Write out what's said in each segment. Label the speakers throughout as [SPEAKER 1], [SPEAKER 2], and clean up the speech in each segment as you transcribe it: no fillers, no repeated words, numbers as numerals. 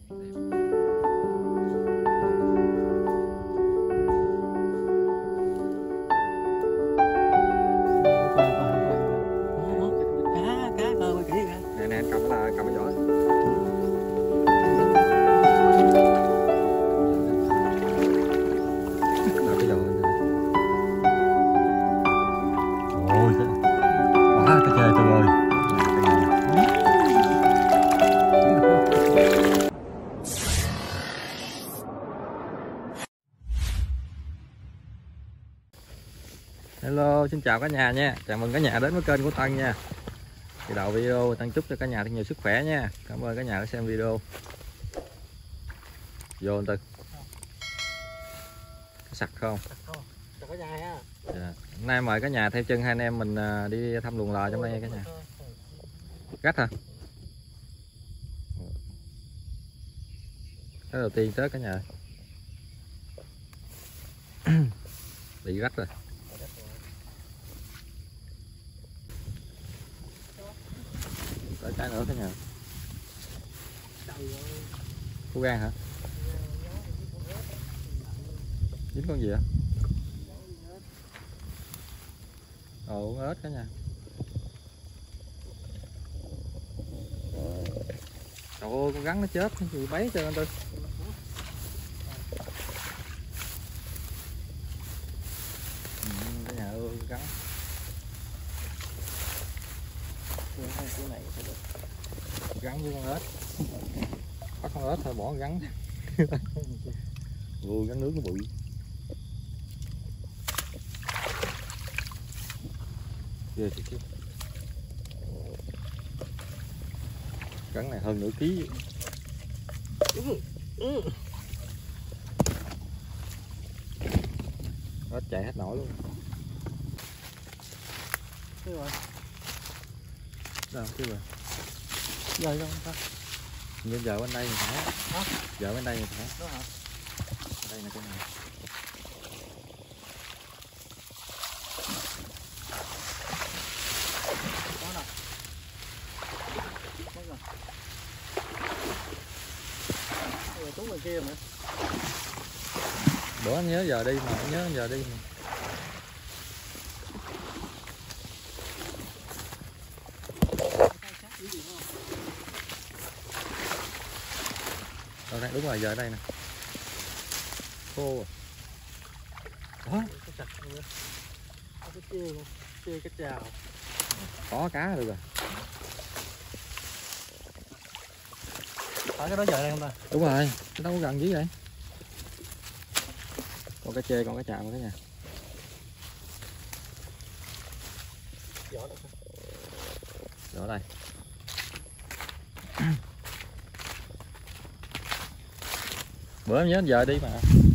[SPEAKER 1] Nè cầm cái vỏ.
[SPEAKER 2] Ôi, quá cái chơi tôi ơi.
[SPEAKER 1] Hello, xin chào cả nhà nha. Chào mừng cả nhà đến với kênh của Tân nha. Thì đầu video Tân chúc cho cả nhà thật nhiều sức khỏe nha. Cảm ơn cả nhà đã xem video. Vô anh Tân. Sạch không?
[SPEAKER 3] Chào cả nhà ha.
[SPEAKER 1] Dạ. Hôm nay mời cả nhà theo chân hai anh em mình đi thăm luồng lò trong đây nha cả nhà. Gắt hả? Cái đầu tiên tới cả nhà. Bị gắt rồi. Tới cái nữa cả nhà. Củ gan hả? Dính con gì vậy? Ồ, ếch cả nhà. Trời ơi, con rắn nó chết gì bấy cho anh Tư. Cả nhà ơi, rắn.
[SPEAKER 3] Cái này sẽ được.
[SPEAKER 1] Gắn với con ếch. Bắt con ếch thôi bỏ con rắn. Ui, rắn nước nó bự. Ghê thiệt chứ. Rắn này hơn nửa ký. Ếch chạy hết nổi luôn.
[SPEAKER 3] Thế rồi.
[SPEAKER 1] Đâu chứ rồi.
[SPEAKER 3] Rồi không ta?
[SPEAKER 1] Nhưng giờ bên đây thì phải.
[SPEAKER 3] Hả?
[SPEAKER 1] Giờ bên đây thì phải.
[SPEAKER 3] Đó hả?
[SPEAKER 1] Đây là cái này.
[SPEAKER 3] Đó nè. Đây rồi. Đây là trúng ngoài kia mà.
[SPEAKER 1] Bữa anh nhớ giờ đi mà, anh nhớ giờ đi mà. Đây, đúng rồi, giờ đây nè. Khô à. Đó.
[SPEAKER 3] Cái chặt nữa. Cái chê luôn. Chê cái chào.
[SPEAKER 1] Có cá được rồi.
[SPEAKER 3] Phải cái đó giờ đây không ta?
[SPEAKER 1] Đúng rồi, cái đâu có gần dữ vậy. Con cá chê, con cá chào cả nhà.
[SPEAKER 3] Vỏ đâu?
[SPEAKER 1] Ở đây. Bữa em nhớ giờ đi mà.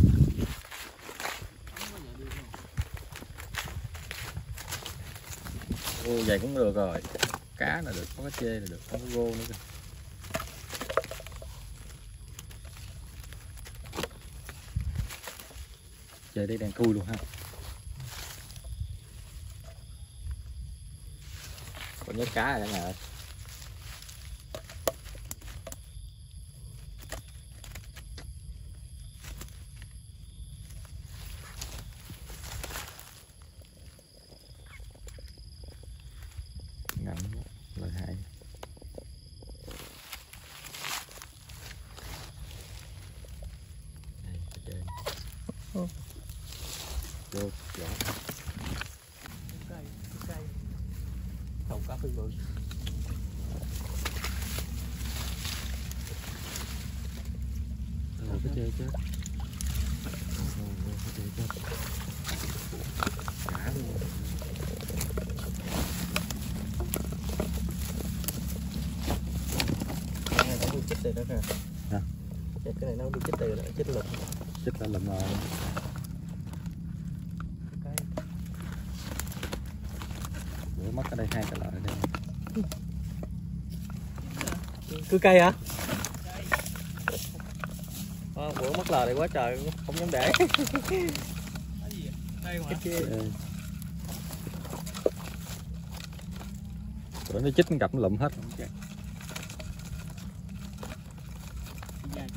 [SPEAKER 1] Ô, vậy cũng được rồi. Cá là được, có cá chê là được, có rô nữa kìa. Trời đây đang thui luôn ha. Còn nhớ cá rồi cả nhà ơi. Ngậm lợi hại. Đây, chơi. Vô, vỏ.
[SPEAKER 3] Cây. Không cá phi bự.
[SPEAKER 1] Cái chơi chết. Cái chơi chết. Cả luôn.
[SPEAKER 3] Cái này nó đi chích tiền đó kìa.
[SPEAKER 1] Hả?
[SPEAKER 3] Cái này nó đi chích tiền rồi, chích lụm.
[SPEAKER 1] Chích là lụm rồi.
[SPEAKER 3] Cây.
[SPEAKER 1] Bữa mất ở đây 2 cái lợi đây.
[SPEAKER 3] Cứ cây hả? Bữa mất lời này quá trời, không dám để. Cái kia.
[SPEAKER 1] Bữa nó chích nó gặp nó lụm hết.
[SPEAKER 3] Dài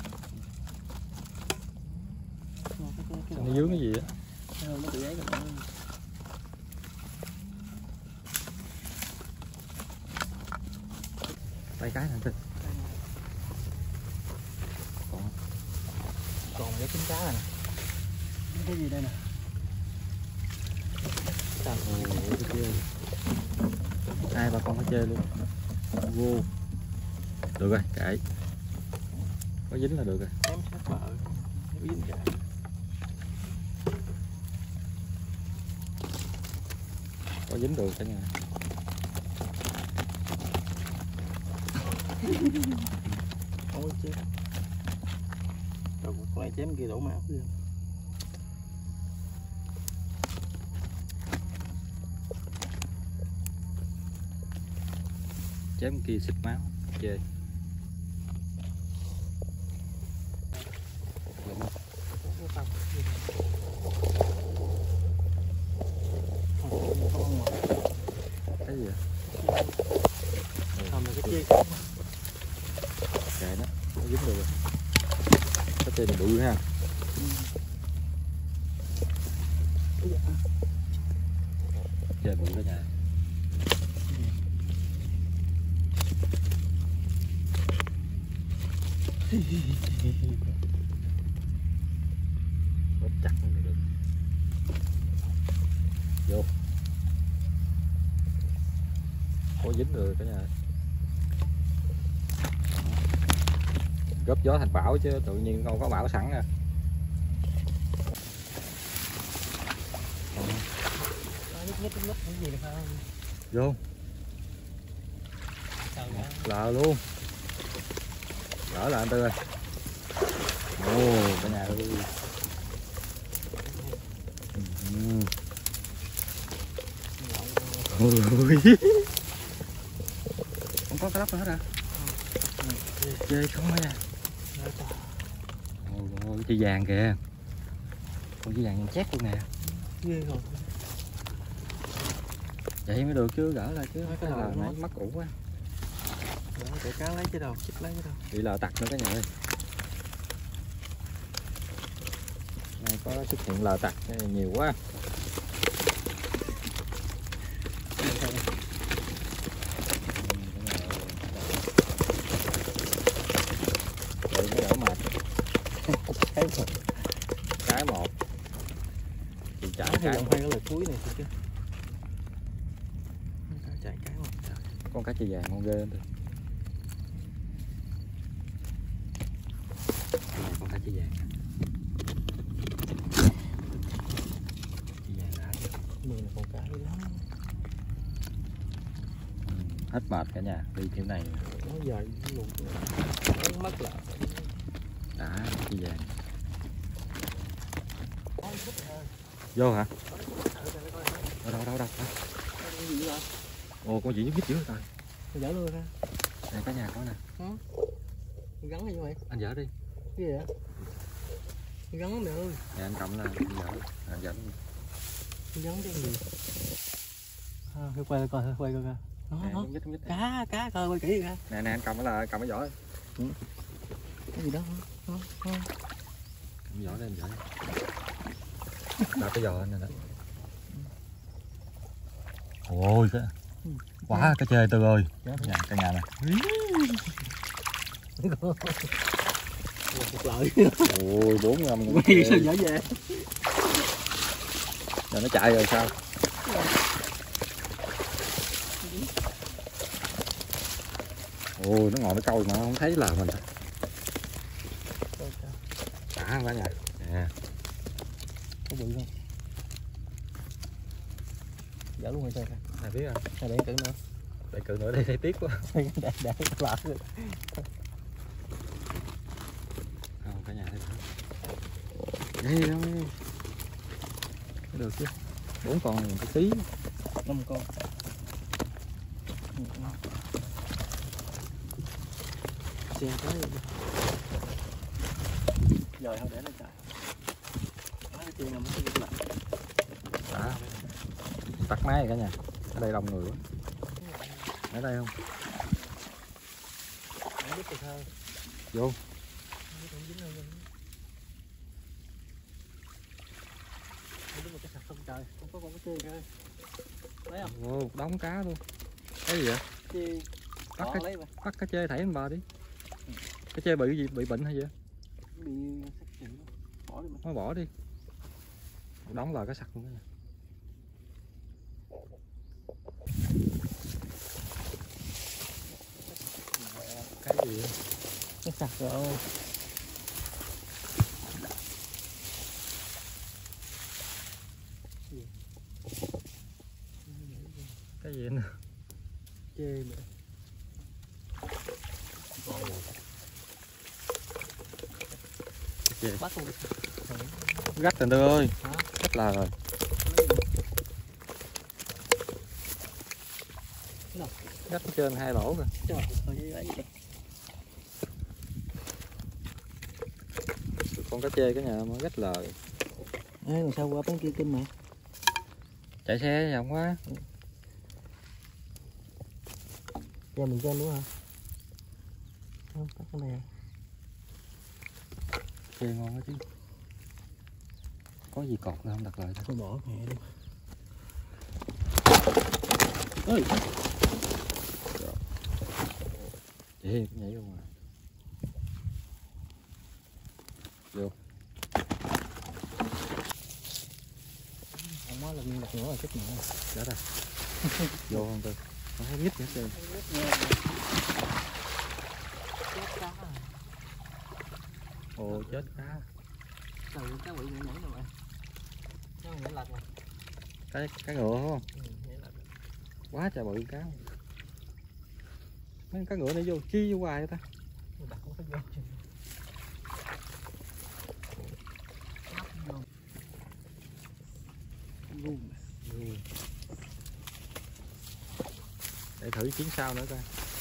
[SPEAKER 1] dướng cái gì á.
[SPEAKER 3] Nó bị ấy rồi.
[SPEAKER 1] Tay cái nè Trinh.
[SPEAKER 3] Còn cái trứng cá này. Cái gì đây nè?
[SPEAKER 1] Ồ, cái kia. Hai ba con cá chê luôn. Vô. Được rồi, kệ. Có dính là được rồi.
[SPEAKER 3] Em sát vợ. Nó dính cả.
[SPEAKER 1] Có dính được cả nhà.
[SPEAKER 3] Ôi chết. Rồi con này chém kia đổ máu luôn.
[SPEAKER 1] Chém kia xịt máu. Chê. Cái gì vậy?
[SPEAKER 3] Không là cái chiên.
[SPEAKER 1] Kệ nó, nó dính được rồi. Cái chê này bự ha. Chê bự đó nhà. Bóp chặt nó được. Vô. Có dính rồi cả nhà. Góp gió thành bão chứ tự nhiên không có bão sẵn nè.
[SPEAKER 3] Cái gì được không?
[SPEAKER 1] Vô. Lờ luôn. Gỡ lại anh Tư ơi. Ồ, cả nhà ơi. Ôi. Không có cái lóc nữa hết hả? Chê không á nha. Ôi, chê vàng kìa. Con chê vàng chét luôn nè.
[SPEAKER 3] Ghê rồi.
[SPEAKER 1] Vậy mới được chứ, gỡ lại chứ.
[SPEAKER 3] Mấy
[SPEAKER 1] Cái
[SPEAKER 3] cái
[SPEAKER 1] lờ
[SPEAKER 3] lờ
[SPEAKER 1] nãy
[SPEAKER 3] nó-
[SPEAKER 1] mắc cũ quá.
[SPEAKER 3] Để cá lấy chứ đâu, chích lấy chứ đâu.
[SPEAKER 1] Bị lờ tặc nữa cả nhà ơi. Nay có xuất hiện lờ tặc nhiều quá. Vậy nó đỡ mệt. Cái một. Thì chạy
[SPEAKER 3] Hy
[SPEAKER 1] cái
[SPEAKER 3] vọng hay cái lời cuối này thôi chứ. Chạy cái một.
[SPEAKER 1] con cá chê vàng con ghê lắm. Này con cá chê vàng. Chê vàng đã chứ.
[SPEAKER 3] Mình là con cá dữ lắm.
[SPEAKER 1] Hết mệt cả nhà, đi kiểu này
[SPEAKER 3] Nó dài luôn. Nó mất lại.
[SPEAKER 1] đã chê vàng. Vô hả? Đâu. Ồ, con gì giúp dữ rồi.
[SPEAKER 3] Dở luôn ra.
[SPEAKER 1] Này cả nhà có nè.
[SPEAKER 3] Gắn gì vậy?
[SPEAKER 1] Anh dở đi.
[SPEAKER 3] Cái gì vậy? Gắn mẹ ơi.
[SPEAKER 1] Nè anh cầm là anh dở. Anh dở.
[SPEAKER 3] Gắn cái gì? Quay coi coi.
[SPEAKER 1] Nè,
[SPEAKER 3] Đó.
[SPEAKER 1] không nhích.
[SPEAKER 3] Cá coi quay kỹ ra.
[SPEAKER 1] Nè anh cầm là cầm cái vỏ.
[SPEAKER 3] Cái gì đó?
[SPEAKER 1] Cầm cái vỏ lên anh dở. Đạp cái giò anh này đó.
[SPEAKER 2] Ôi cái quá cá chê Tư ơi.
[SPEAKER 1] Nhà cả nhà nè.
[SPEAKER 3] Một lợi.
[SPEAKER 1] Ôi 4 ngâm con
[SPEAKER 3] Mày sao
[SPEAKER 1] chê.
[SPEAKER 3] dở về?
[SPEAKER 1] Giờ nó chạy rồi sao? Ôi nó ngồi nó câu mà không thấy là mình. Đã không cả nhà. Nè.
[SPEAKER 3] Có bự không? Dở luôn rồi trời.
[SPEAKER 1] Ai biết à?
[SPEAKER 3] Để cử nữa.
[SPEAKER 1] Để cự nữa đi thấy tiếc quá.
[SPEAKER 3] Để lạ rồi.
[SPEAKER 1] Không cả nhà thấy đây đâu. Được chứ. 4 con này một tí.
[SPEAKER 3] 5 con. Xe tới rồi không để nó chạy. Cái tiền nằm cái lạnh.
[SPEAKER 1] Đã. Tắt máy rồi cả nhà. Ở đây đông người quá. Ở đây không? Vô.
[SPEAKER 3] Đúng là cái sặc không trời, không có con cá chê kìa. Thấy không?
[SPEAKER 1] Ồ, một đống cá luôn. Cái gì vậy?
[SPEAKER 3] Chê.
[SPEAKER 1] Bắt
[SPEAKER 3] Có lấy mà.
[SPEAKER 1] Bắt cá chê thảy lên bờ đi. Cá chê bị gì? Bị bệnh hay gì?
[SPEAKER 3] Bị sặc chịu. Bỏ đi mà.
[SPEAKER 1] Mới bỏ đi. Một đống là cá sặc luôn. Cái gì vậy?
[SPEAKER 3] Cái sặc rồi.
[SPEAKER 1] Cái gì nữa?
[SPEAKER 3] Chê nữa.
[SPEAKER 1] Chê.
[SPEAKER 3] Bắt luôn.
[SPEAKER 1] Gắt rồi Tư ơi.
[SPEAKER 3] Hả?
[SPEAKER 1] Gắt là rồi. Gắt trên 2 lỗ kìa.
[SPEAKER 3] Trời ơi,
[SPEAKER 1] Con cá chê cái nhà mới gắt lời.
[SPEAKER 3] ê, làm sao qua bên kia kinh mà.
[SPEAKER 1] Chạy xe vòng quá.
[SPEAKER 3] Giờ mình cho nữa hả? Không, tắt cái này.
[SPEAKER 1] Chê ngon quá chứ. Có gì cọt nữa không đặt lại thôi.
[SPEAKER 3] Tôi bỏ mẹ đi. Ơi.
[SPEAKER 1] Chê nhảy vô ngoài. Vô.
[SPEAKER 3] Không có lần đặt nữa rồi chết nữa.
[SPEAKER 1] Chết rồi. Vô không Tư. Không thấy nhít hết trơn. Ồ chết cá.
[SPEAKER 3] Trời ơi, cá bị nhảy rồi bạn. Nó nhảy lật rồi.
[SPEAKER 1] Cá ngựa đúng không?
[SPEAKER 3] Nhảy lật.
[SPEAKER 1] Quá trời bự cá. Mấy cá ngựa này vô chi vô hoài vậy ta?
[SPEAKER 3] Đặt không có vô.
[SPEAKER 1] Để thử chuyến sau nữa coi.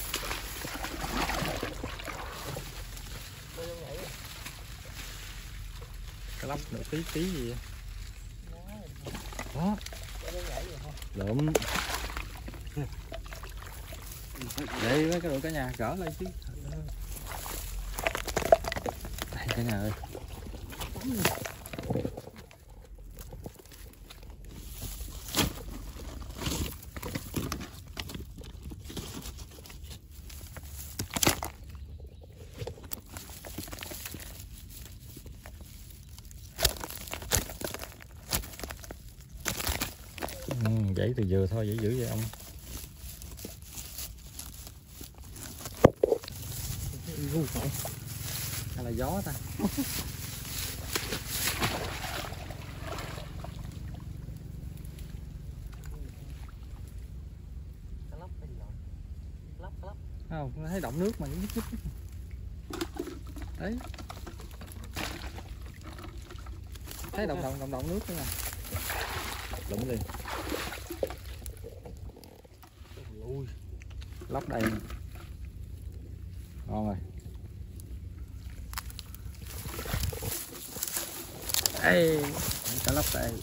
[SPEAKER 1] Cá lóc nửa ký gì vậy? Đó. Lượm. Đây với cái đội cả nhà gỡ lên chứ. Đây cả nhà ơi. Dãy từ dừa thôi, dãy dữ vậy ông. Hay là gió ta? Không, thấy động nước mà nhúc nhúc. Đấy. Thấy động nước nữa nè. Lụm liền. Lóc đây. Ngon rồi. Ê, cá lóc đây.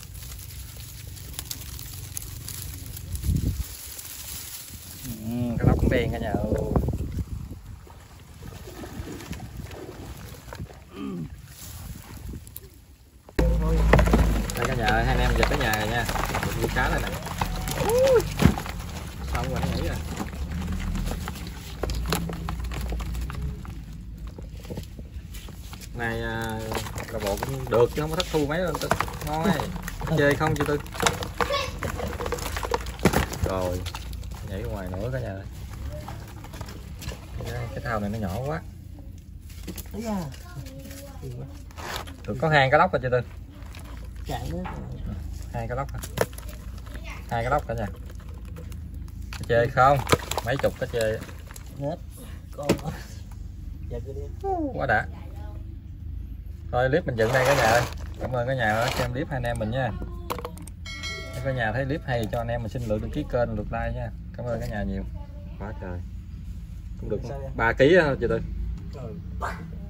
[SPEAKER 1] Cá lóc cũng đen cả nhà ơi. Đây cả nhà ơi, hai anh em về tới nhà rồi nha. Đi cá đây nè. Xong rồi nó nhảy rồi. Này là bộ cũng được chứ không có thất thu mấy đâu Tư. Ngon ấy. Chơi không chứ Tư. Rồi nhảy ra ngoài nữa cả nhà ơi. Cái thao này nó nhỏ quá. Được có 2 cá lóc rồi chứ Tư. Hai cá lóc hả? 2 cá lóc cả nhà. Cá chê không? Mấy chục cá chê.
[SPEAKER 3] Hết. Con. Dạ cứ đi.
[SPEAKER 1] Quá đã. Thôi clip mình dựng đây cả nhà ơi. Cảm ơn cả nhà đã xem clip hai anh em mình nha. Nếu cả nhà thấy clip hay cho anh em mình xin lượt đăng ký kênh, lượt like nha. Cảm ơn cả nhà nhiều. Quá trời. Cũng được 3 kg thôi chị Tư.